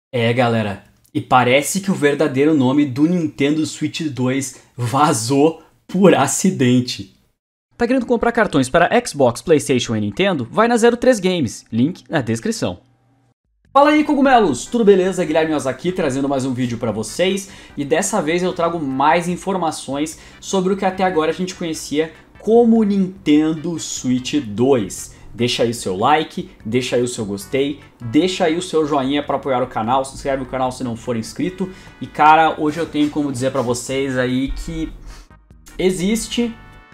É, galera, e parece que o verdadeiro nome do Nintendo Switch 2 vazou por acidente. Tá querendo comprar cartões para Xbox, PlayStation e Nintendo? Vai na 03 Games, link na descrição. Fala aí, cogumelos! Tudo beleza? Guilherme aqui trazendo mais um vídeo para vocês, e dessa vez eu trago mais informações sobre o que até agora a gente conhecia como Nintendo Switch 2. Deixa aí o seu like, deixa aí o seu gostei, deixa aí o seu joinha para apoiar o canal, se inscreve no canal se não for inscrito. E cara, hoje eu tenho como dizer para vocês aí que existe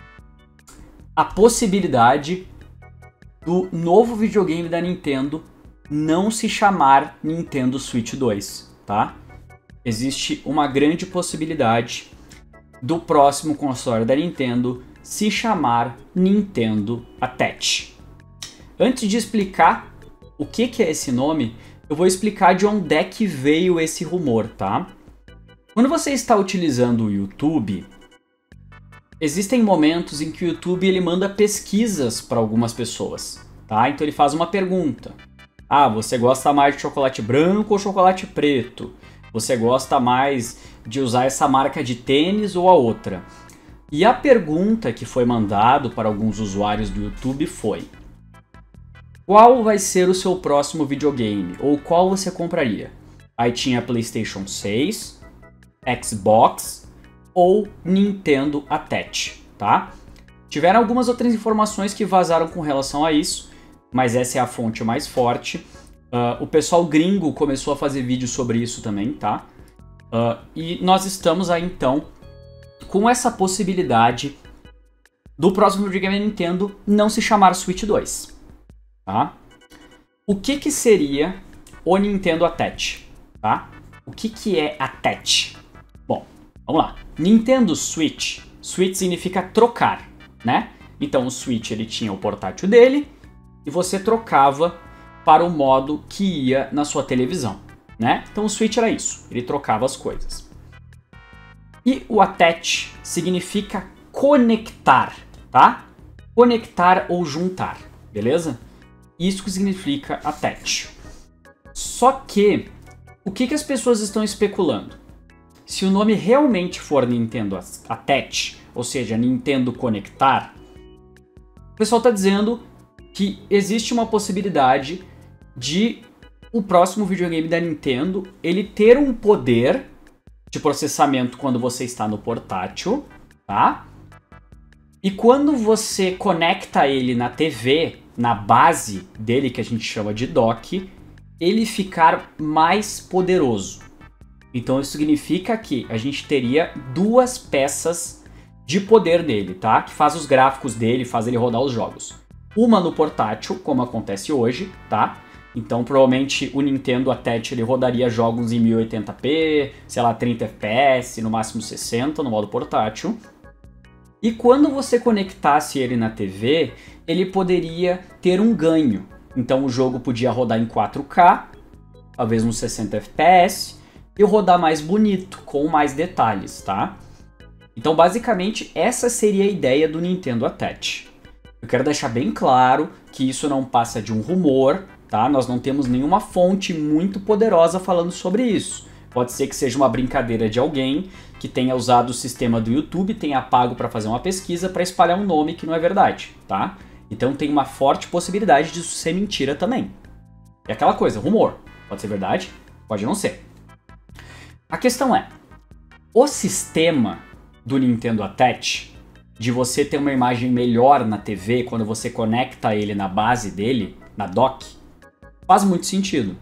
a possibilidade do novo videogame da Nintendo não se chamar Nintendo Switch 2, tá? Existe uma grande possibilidade do próximo console da Nintendo se chamar Nintendo Attach. Antes de explicar o que é esse nome, eu vou explicar de onde é que veio esse rumor, tá? Quando você está utilizando o YouTube, existem momentos em que o YouTube ele manda pesquisas para algumas pessoas, tá? Então ele faz uma pergunta. Ah, você gosta mais de chocolate branco ou chocolate preto? Você gosta mais de usar essa marca de tênis ou a outra? E a pergunta que foi mandado para alguns usuários do YouTube foi: qual vai ser o seu próximo videogame? Ou qual você compraria? Aí tinha PlayStation 6, Xbox ou Nintendo Attach, tá? Tiveram algumas outras informações que vazaram com relação a isso, mas essa é a fonte mais forte. O pessoal gringo começou a fazer vídeos sobre isso também, tá? E nós estamos aí então com essa possibilidade do próximo videogame da Nintendo não se chamar Switch 2. Tá? O que seria o Nintendo Attach? Tá? O que é Attach? Bom, vamos lá. Nintendo Switch. Switch significa trocar, né? Então o Switch ele tinha o portátil dele e você trocava para o modo que ia na sua televisão, né? Então o Switch era isso, ele trocava as coisas. E o Attach significa conectar, tá? Conectar ou juntar, beleza? Isso que significa Attach. Só que, o que as pessoas estão especulando? Se o nome realmente for Nintendo Attach, ou seja, Nintendo Conectar, o pessoal está dizendo que existe uma possibilidade de o próximo videogame da Nintendo ele ter um poder de processamento quando você está no portátil, tá? E quando você conecta ele na TV, na base dele, que a gente chama de dock, ele ficar mais poderoso. Então isso significa que a gente teria duas peças de poder dele, tá? Que faz os gráficos dele, faz ele rodar os jogos. Uma no portátil, como acontece hoje, tá? Então provavelmente o Nintendo Attach ele rodaria jogos em 1080p, sei lá, 30 fps, no máximo 60 no modo portátil. E quando você conectasse ele na TV, ele poderia ter um ganho. Então o jogo podia rodar em 4K, talvez uns 60 FPS, e rodar mais bonito, com mais detalhes, tá? Então basicamente essa seria a ideia do Nintendo Attach. Eu quero deixar bem claro que isso não passa de um rumor, tá? Nós não temos nenhuma fonte muito poderosa falando sobre isso. Pode ser que seja uma brincadeira de alguém que tenha usado o sistema do YouTube, tenha pago para fazer uma pesquisa para espalhar um nome que não é verdade, tá? Então tem uma forte possibilidade disso ser mentira também. É aquela coisa, rumor. Pode ser verdade, pode não ser. A questão é, o sistema do Nintendo Attach, de você ter uma imagem melhor na TV quando você conecta ele na base dele, na dock, faz muito sentido.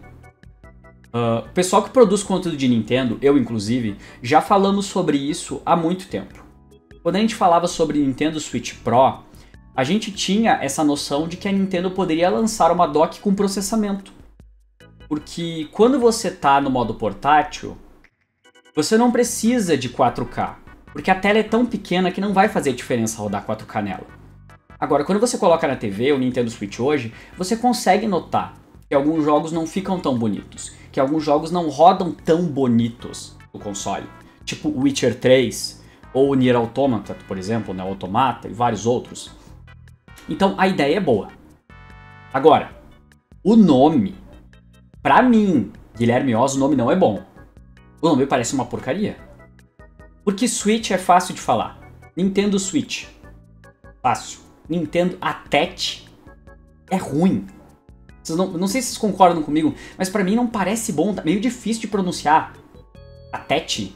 O pessoal que produz conteúdo de Nintendo, eu inclusive, já falamos sobre isso há muito tempo. Quando a gente falava sobre Nintendo Switch Pro, a gente tinha essa noção de que a Nintendo poderia lançar uma dock com processamento. Porque quando você está no modo portátil, você não precisa de 4K, porque a tela é tão pequena que não vai fazer diferença rodar 4K nela. Agora, quando você coloca na TV, o Nintendo Switch hoje, você consegue notar que alguns jogos não ficam tão bonitos, que alguns jogos não rodam tão bonitos no console, tipo Witcher 3 ou Nier Automata, por exemplo, né, Automata e vários outros. Então a ideia é boa. Agora, o nome, pra mim, Guilherme Oz, o nome não é bom. O nome parece uma porcaria. Porque Switch é fácil de falar. Nintendo Switch. Fácil. Nintendo Attach é ruim. Não sei se vocês concordam comigo, mas pra mim não parece bom. Tá meio difícil de pronunciar. Attach.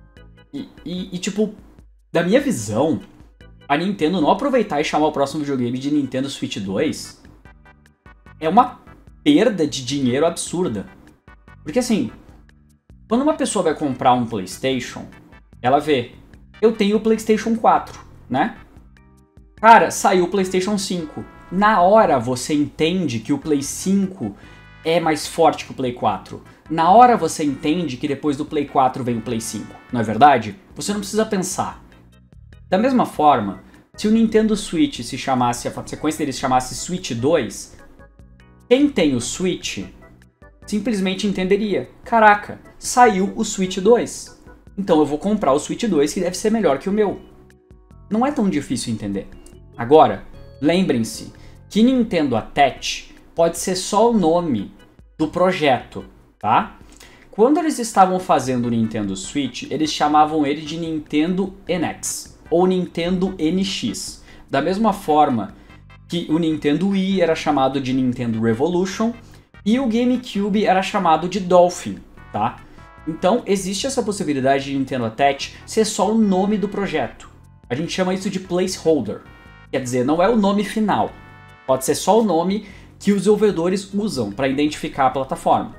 E tipo, da minha visão, a Nintendo não aproveitar e chamar o próximo videogame de Nintendo Switch 2 é uma perda de dinheiro absurda. Porque assim, quando uma pessoa vai comprar um PlayStation, ela vê, eu tenho o PlayStation 4, né? Cara, saiu o PlayStation 5. Na hora você entende que o Play 5 é mais forte que o Play 4. Na hora você entende que depois do Play 4 vem o Play 5. Não é verdade? Você não precisa pensar. Da mesma forma, se o Nintendo Switch se chamasse, a sequência dele se chamasse Switch 2, quem tem o Switch simplesmente entenderia. Caraca, saiu o Switch 2. Então eu vou comprar o Switch 2 que deve ser melhor que o meu. Não é tão difícil entender. Agora, lembrem-se que Nintendo Attach pode ser só o nome do projeto, tá? Quando eles estavam fazendo o Nintendo Switch, eles chamavam ele de Nintendo NX ou Nintendo NX. Da mesma forma que o Nintendo Wii era chamado de Nintendo Revolution e o GameCube era chamado de Dolphin, tá? Então existe essa possibilidade de Nintendo Attach ser só o nome do projeto. A gente chama isso de placeholder. Quer dizer, não é o nome final. Pode ser só o nome que os desenvolvedores usam para identificar a plataforma.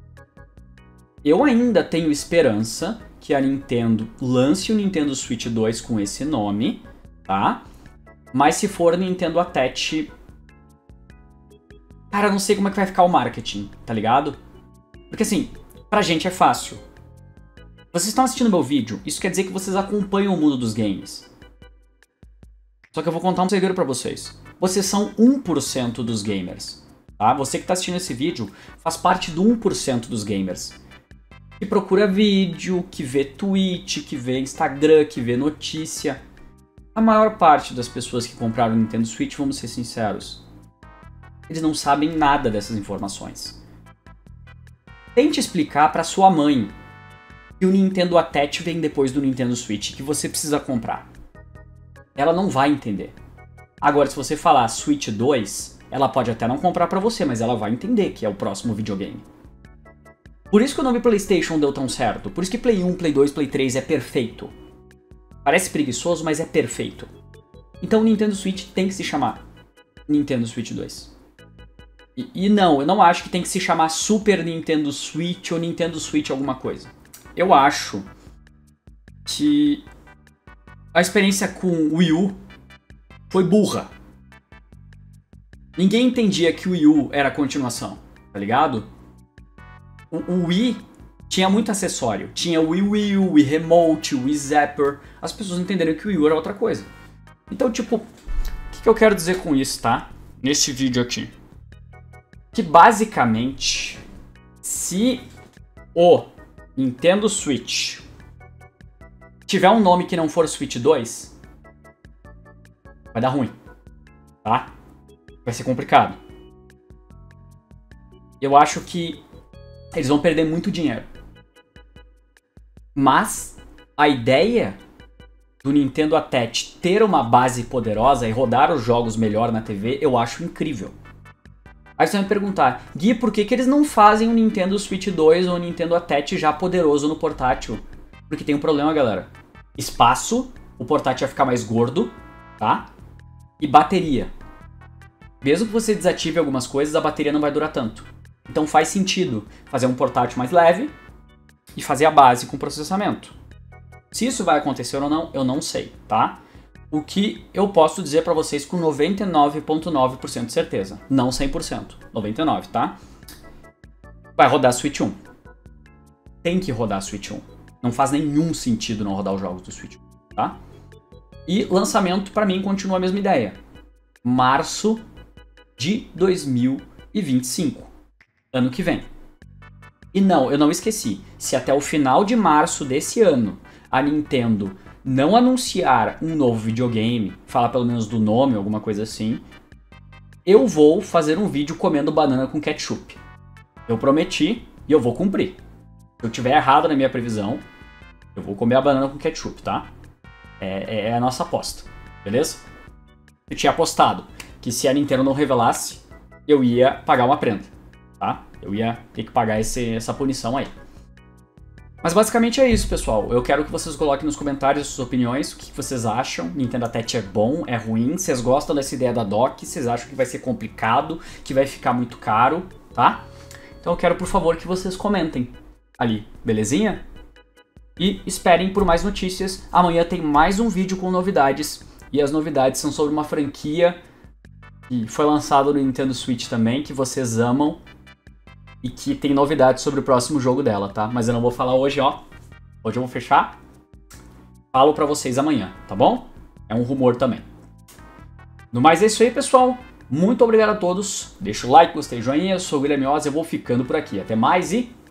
Eu ainda tenho esperança que a Nintendo lance o Nintendo Switch 2 com esse nome, tá? Mas se for Nintendo Attach... Cara, eu não sei como é que vai ficar o marketing, tá ligado? Porque assim, pra gente é fácil. Vocês estão assistindo meu vídeo, isso quer dizer que vocês acompanham o mundo dos games. Só que eu vou contar um segredo pra vocês. Vocês são 1% dos gamers, tá? Você que tá assistindo esse vídeo faz parte do 1% dos gamers. Que procura vídeo, que vê tweet, que vê Instagram, que vê notícia. A maior parte das pessoas que compraram o Nintendo Switch, vamos ser sinceros, eles não sabem nada dessas informações. Tente explicar pra sua mãe que o Nintendo Attach vem depois do Nintendo Switch, que você precisa comprar. Ela não vai entender. Agora, se você falar Switch 2, ela pode até não comprar pra você, mas ela vai entender que é o próximo videogame. Por isso que o nome PlayStation deu tão certo. Por isso que Play 1, Play 2, Play 3 é perfeito. Parece preguiçoso, mas é perfeito. Então o Nintendo Switch tem que se chamar Nintendo Switch 2. E não, eu não acho que tem que se chamar Super Nintendo Switch ou Nintendo Switch alguma coisa. Eu acho que a experiência com o Wii U foi burra. Ninguém entendia que o Wii U era a continuação, tá ligado? O Wii tinha muito acessório. Tinha o Wii U, o Wii Remote, o Wii Zapper. As pessoas entenderam que o Wii U era outra coisa. Então, tipo, o que eu quero dizer com isso, tá? Nesse vídeo aqui. Que basicamente, se o Nintendo Switch tiver um nome que não for Switch 2, vai dar ruim, tá? Vai ser complicado. Eu acho que eles vão perder muito dinheiro. Mas a ideia do Nintendo Attach ter uma base poderosa e rodar os jogos melhor na TV, eu acho incrível. Aí você vai me perguntar, Gui, por que eles não fazem o Nintendo Switch 2 ou o Nintendo Attach já poderoso no portátil? Porque tem um problema, galera. Espaço, o portátil vai ficar mais gordo, tá? E bateria. Mesmo que você desative algumas coisas, a bateria não vai durar tanto. Então faz sentido fazer um portátil mais leve e fazer a base com processamento. Se isso vai acontecer ou não, eu não sei, tá? O que eu posso dizer pra vocês com 99,9% de certeza. Não 100%. 99%, tá? Vai rodar Switch 1. Tem que rodar Switch 1. Não faz nenhum sentido não rodar os jogos do Switch 1, tá? E lançamento, pra mim, continua a mesma ideia. Março de 2025. Ano que vem. E não, eu não esqueci. Se até o final de março desse ano a Nintendo não anunciar um novo videogame, falar pelo menos do nome, alguma coisa assim, eu vou fazer um vídeo comendo banana com ketchup. Eu prometi, e eu vou cumprir. Se eu tiver errado na minha previsão, eu vou comer a banana com ketchup, tá? É a nossa aposta, beleza? Eu tinha apostado que se a Nintendo não revelasse, eu ia pagar uma prenda, tá? Eu ia ter que pagar essa punição aí. Mas basicamente é isso, pessoal. Eu quero que vocês coloquem nos comentários as suas opiniões, o que vocês acham. Nintendo Attach é bom, é ruim? Vocês gostam dessa ideia da dock? Vocês acham que vai ser complicado, que vai ficar muito caro, tá? Então eu quero, por favor, que vocês comentem ali, belezinha? E esperem por mais notícias. Amanhã tem mais um vídeo com novidades. E as novidades são sobre uma franquia que foi lançada no Nintendo Switch também, que vocês amam. E que tem novidades sobre o próximo jogo dela, tá? Mas eu não vou falar hoje, ó. Hoje eu vou fechar. Falo pra vocês amanhã, tá bom? É um rumor também. No mais é isso aí, pessoal. Muito obrigado a todos. Deixa o like, gostei, joinha. Eu sou o Guilherme Oz, eu vou ficando por aqui. Até mais e...